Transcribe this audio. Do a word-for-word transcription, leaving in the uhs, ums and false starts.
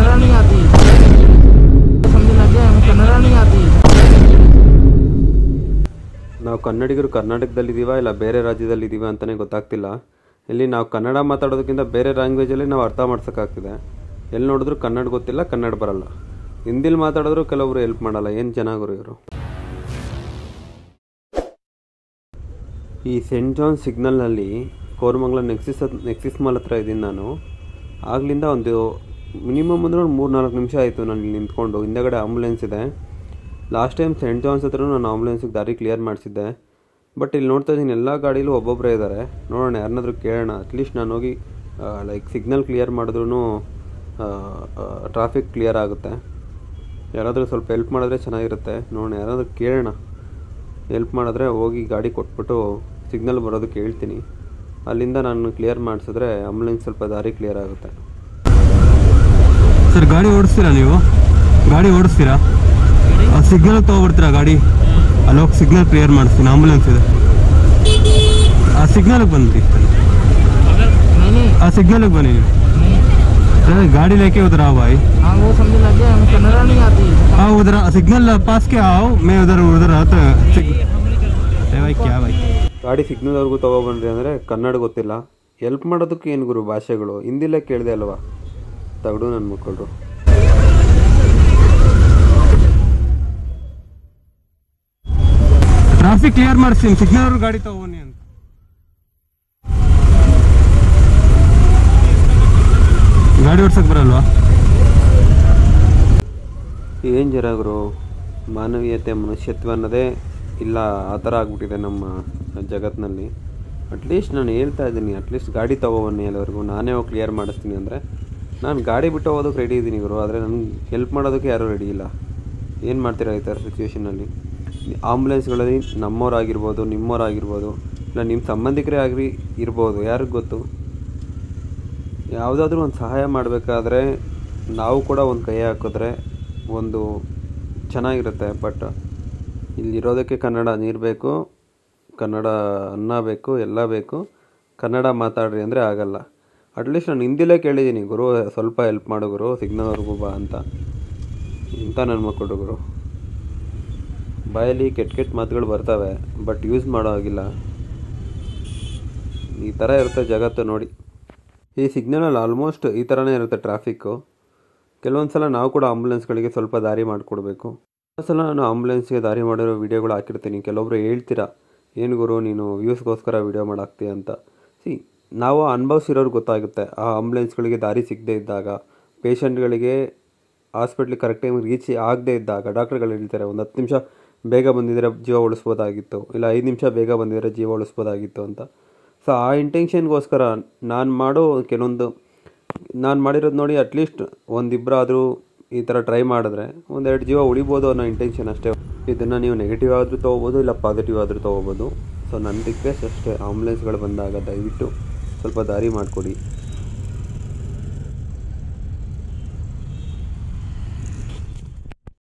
कन्नड़ा नहीं आती, समझ लग गया हमें कन्नड़ा नहीं आती। ನಾವು ಕನ್ನಡಿಗರು ಕರ್ನಾಟಕದಲ್ಲಿದ್ದೀವಾ ಇಲ್ಲ ಬೇರೆ ರಾಜ್ಯದಲ್ಲಿದ್ದೀವಾ ಅಂತಲೇ ಗೊತ್ತಾಗ್ತಿಲ್ಲ. ಇಲ್ಲಿ ನಾವು ಕನ್ನಡ ಮಾತಾಡೋದಕ್ಕಿಂತ ಬೇರೆ ಲ್ಯಾಂಗ್ವೇಜಲ್ಲಿ ನಾವು ಅರ್ಥ ಮಾಡ್ಸೋಕ್ಕಾಗ್ತಿದೆ. ಎಲ್ಲಿ ನೋಡಿದ್ರು ಕನ್ನಡ ಗೊತ್ತಿಲ್ಲ, ಕನ್ನಡ ಬರಲ್ಲ. ಹಿಂದಿಲಿ ಮಾತಾಡಿದ್ರು ಕೆಲವರು ಹೆಲ್ಪ್ ಮಾಡಲ್ಲ. ಏನು ಚೆನ್ನಾಗರು ಇವರು. ಈ ಸೆಂಟ್ ಜಾನ್ ಸಿಗ್ನಲ್ನಲ್ಲಿ ಕೋರಮಂಗಲ ನೆಕ್ಸಿಸ್ ನೆಕ್ಸಿಸ್ ಮಾಲ್ ಹತ್ರ ಇದ್ದೀನಿ ನಾನು. ಆಗಲಿಂದ ಒಂದು ಮಿನಿಮಮ್ ಅಂದ್ರೆ ಒಂದು ಮೂರು ನಾಲ್ಕು ನಿಮಿಷ ಆಯಿತು ನಾನು ಇಲ್ಲಿ ನಿಂತ್ಕೊಂಡು. ಹಿಂದೆಗಡೆ ಆಂಬುಲೆನ್ಸ್ ಇದೆ. ಲಾಸ್ಟ್ ಟೈಮ್ ಸೆಂಟ್ ಜಾನ್ಸ್ ಹತ್ರ ನಾನು ಆಂಬುಲೆನ್ಸಿಗೆ ದಾರಿ ಕ್ಲಿಯರ್ ಮಾಡಿಸಿದ್ದೆ. ಬಟ್ ಇಲ್ಲಿ ನೋಡ್ತಾ ಇದ್ದೀನಿ ಎಲ್ಲ ಗಾಡೀಲೂ ಒಬ್ಬೊಬ್ಬರೇ ಇದ್ದಾರೆ. ನೋಡೋಣ ಯಾರನ್ನಾದ್ರೂ ಕೇಳೋಣ. ಅಟ್ಲೀಸ್ಟ್ ನಾನು ಹೋಗಿ ಲೈಕ್ ಸಿಗ್ನಲ್ ಕ್ಲಿಯರ್ ಮಾಡಿದ್ರೂ ಟ್ರಾಫಿಕ್ ಕ್ಲಿಯರ್ ಆಗುತ್ತೆ. ಯಾರಾದರೂ ಸ್ವಲ್ಪ ಹೆಲ್ಪ್ ಮಾಡಿದ್ರೆ ಚೆನ್ನಾಗಿರುತ್ತೆ. ನೋಡೋಣ ಯಾರಾದರೂ ಕೇಳೋಣ. ಹೆಲ್ಪ್ ಮಾಡಿದ್ರೆ ಹೋಗಿ ಗಾಡಿ ಕೊಟ್ಬಿಟ್ಟು ಸಿಗ್ನಲ್ ಬರೋದಕ್ಕೆ ಹೇಳ್ತೀನಿ. ಅಲ್ಲಿಂದ ನಾನು ಕ್ಲಿಯರ್ ಮಾಡಿಸಿದ್ರೆ ಆಂಬುಲೆನ್ಸ್ ಸ್ವಲ್ಪ ದಾರಿ ಕ್ಲಿಯರ್ ಆಗುತ್ತೆ. ಸರ್ ಗಾಡಿ ಓಡಿಸ್ತೀರಾ ನೀವು? ಗಾಡಿ ಓಡಿಸ್ತೀರಾ? ಸಿಗ್ನಲ್ ತೊಗೊಬಿಡ್ತೀರಾ ಗಾಡಿ? ಅಲ್ಲೋಗಿ ಸಿಗ್ನಲ್ ಕ್ಲಿಯರ್ ಮಾಡಿಸ್ತೀನಿ. ಆಂಬುಲೆನ್ಸ್ ಇದೆ. ಆ ಸಿಗ್ನಲ್ಗೆ ಬಂದ್ರಿ. ಆ ಸಿಗ್ನಲ್ಗೆ ಬನ್ನಿ. गाड़ी लेके उधर आओ भाई। हाँ वो समझ लग गया हमें कन्नड़ा नहीं आती। हाँ उधर सिग्नल पास के आओ, मैं उधर उधर आता भाई क्या भाई ಗಾಡಿ ಸಿಗ್ನಲ್ವರೆಗೂ ತೊಗೊಬನ್ರಿ ಅಂದರೆ ಕನ್ನಡ ಗೊತ್ತಿಲ್ಲ. ಹೆಲ್ಪ್ ಮಾಡೋದಕ್ಕೆ ಏನು ಗುರು ಭಾಷೆಗಳು? ಹಿಂದಿಲೇ ಕೇಳಿದೆ ಅಲ್ವಾ? ತಗಡು ನನ್ನ ಮಕ್ಕಳು. ಟ್ರಾಫಿಕ್ ಕ್ಲಿಯರ್ ಮಾಡಿಸ್ತೀನಿ, ಸಿಗ್ನಲ್ ಗಾಡಿ ತಗೋನಿ ಅಂತ. ಗಾಡಿ ಓಡ್ಸಕ್ಕೆ ಬರಲ್ವಾ? ಏನು ಜರಾಗರು, ಮಾನವೀಯತೆ ಮನುಷ್ಯತ್ವ ಅನ್ನೋದೇ ಇಲ್ಲ. ಆ ಥರ ಆಗ್ಬಿಟ್ಟಿದೆ ನಮ್ಮ ಜಗತ್ತಿನಲ್ಲಿ. ಅಟ್ಲೀಸ್ಟ್ ನಾನು ಹೇಳ್ತಾ ಇದ್ದೀನಿ, ಅಟ್ಲೀಸ್ಟ್ ಗಾಡಿ ತೊಗೊಬನ್ನಿ ಎಲ್ಲರಿಗೂ. ನಾನೇ ಹೋಗಿ ಕ್ಲಿಯರ್ ಮಾಡಿಸ್ತೀನಿ ಅಂದರೆ ನಾನು ಗಾಡಿ ಬಿಟ್ಟು ಹೋಗೋದಕ್ಕೆ ರೆಡಿ ಇದ್ದೀನಿ ಗುರು. ಆದರೆ ನನಗೆ ಹೆಲ್ಪ್ ಮಾಡೋದಕ್ಕೆ ಯಾರೂ ರೆಡಿ ಇಲ್ಲ. ಏನು ಮಾಡ್ತೀರಾ ಈ ಥರ ಸಿಚುವೇಷನಲ್ಲಿ? ಆಂಬುಲೆನ್ಸ್ಗಳಲ್ಲಿ ನಮ್ಮವರಾಗಿರ್ಬೋದು, ನಿಮ್ಮವರಾಗಿರ್ಬೋದು, ಇಲ್ಲ ನಿಮ್ಮ ಸಂಬಂಧಿಕರೇ ಆಗಿ ಇರ್ಬೋದು, ಯಾರಿಗೆ ಗೊತ್ತು? ಯಾವುದಾದ್ರೂ ಒಂದು ಸಹಾಯ ಮಾಡಬೇಕಾದ್ರೆ ನಾವು ಕೂಡ ಒಂದು ಕೈ ಹಾಕಿದ್ರೆ ಒಂದು ಚೆನ್ನಾಗಿರುತ್ತೆ. ಬಟ್ ಇಲ್ಲಿರೋದಕ್ಕೆ ಕನ್ನಡ ನೀರು ಬೇಕು, ಕನ್ನಡ ಅನ್ನ ಬೇಕು, ಎಲ್ಲ ಬೇಕು. ಕನ್ನಡ ಮಾತಾಡ್ರಿ ಅಂದರೆ ಆಗಲ್ಲ. ಅಟ್ಲೀಸ್ಟ್ ನಾನು ಹಿಂದಿಲೇ ಕೇಳಿದ್ದೀನಿ, ಗುರು ಸ್ವಲ್ಪ ಹೆಲ್ಪ್ ಮಾಡು ಗುರು, ಸಿಗ್ನಲ್ವರೆಗೂ ಬಾ ಅಂತ. ಇಂಥ ನನ್ನ ಮಕ್ಕಳು ಗುರು. ಬಾಯಲ್ಲಿ ಕೆಟ್ಟ ಕೆಟ್ಟ ಮಾತುಗಳು ಬರ್ತವೆ, ಬಟ್ ಯೂಸ್ ಮಾಡೋ ಹಾಗಿಲ್ಲ. ಈ ಥರ ಇರುತ್ತೆ ಜಗತ್ತು ನೋಡಿ. ಈ ಸಿಗ್ನಲಲ್ಲಿ ಆಲ್ಮೋಸ್ಟ್ ಈ ಥರನೇ ಇರುತ್ತೆ ಟ್ರಾಫಿಕ್ಕು. ಕೆಲವೊಂದು ಸಲ ನಾವು ಕೂಡ ಆಂಬುಲೆನ್ಸ್ಗಳಿಗೆ ಸ್ವಲ್ಪ ದಾರಿ ಮಾಡಿಕೊಡ್ಬೇಕು. ಒಂದು ಸಲ ನಾನು ಆಂಬುಲೆನ್ಸ್ಗೆ ದಾರಿ ಮಾಡಿರೋ ವೀಡಿಯೋಗಳು ಹಾಕಿರ್ತೀನಿ. ಕೆಲವೊಬ್ಬರು ಹೇಳ್ತೀರಾ, ಏನು ಗುರು ನೀನು ವ್ಯೂಸ್ಗೋಸ್ಕರ ವೀಡಿಯೋ ಮಾಡಾಕ್ತೀಯ ಅಂತ. ಸಿ ನಾವು ಅನುಭವಿಸಿರೋರು ಗೊತ್ತಾಗುತ್ತೆ. ಆ ಆಂಬುಲೆನ್ಸ್ಗಳಿಗೆ ದಾರಿ ಸಿಗದೇ ಇದ್ದಾಗ, ಪೇಷಂಟ್ಗಳಿಗೆ ಹಾಸ್ಪಿಟ್ಲಿಗೆ ಕರೆಕ್ಟ್ ಟೈಮಿಗೆ ರೀಚ್ ಆಗದೇ ಇದ್ದಾಗ ಡಾಕ್ಟ್ರುಗಳು ಹೇಳ್ತಾರೆ ಒಂದು ಹತ್ತು ನಿಮಿಷ ಬೇಗ ಬಂದಿದ್ದರೆ ಜೀವ ಉಳಿಸ್ಬೋದಾಗಿತ್ತು, ಇಲ್ಲ ಐದು ನಿಮಿಷ ಬೇಗ ಬಂದಿದ್ದರೆ ಜೀವ ಉಳಿಸ್ಬೋದಾಗಿತ್ತು ಅಂತ. ಸೊ ಆ ಇಂಟೆನ್ಷನ್ಗೋಸ್ಕರ ನಾನು ಮಾಡೋ ಕೆಲವೊಂದು ನಾನು ಮಾಡಿರೋದು ನೋಡಿ ಅಟ್ಲೀಸ್ಟ್ ಒಂದಿಬ್ಬರಾದರೂ ಈ ಥರ ಟ್ರೈ ಮಾಡಿದ್ರೆ ಒಂದೆರಡು ಜೀವ ಉಳಿಬೋದು ಅನ್ನೋ ಇಂಟೆನ್ಷನ್ ಅಷ್ಟೇ. ಇದನ್ನು ನೀವು ನೆಗೆಟಿವ್ ಆದರೂ ತೊಗೋಬೋದು, ಇಲ್ಲ ಪಾಸಿಟಿವ್ ಆದರೂ ತೊಗೋಬೋದು. ಸೊ ನನ್ನ ರಿಕ್ವೆಸ್ಟ್ ಅಷ್ಟೇ, ಆಂಬುಲೆನ್ಸ್ಗಳು ಬಂದಾಗ ದಯವಿಟ್ಟು ಸ್ವಲ್ಪ ದಾರಿ ಮಾಡಿಕೊಡಿ.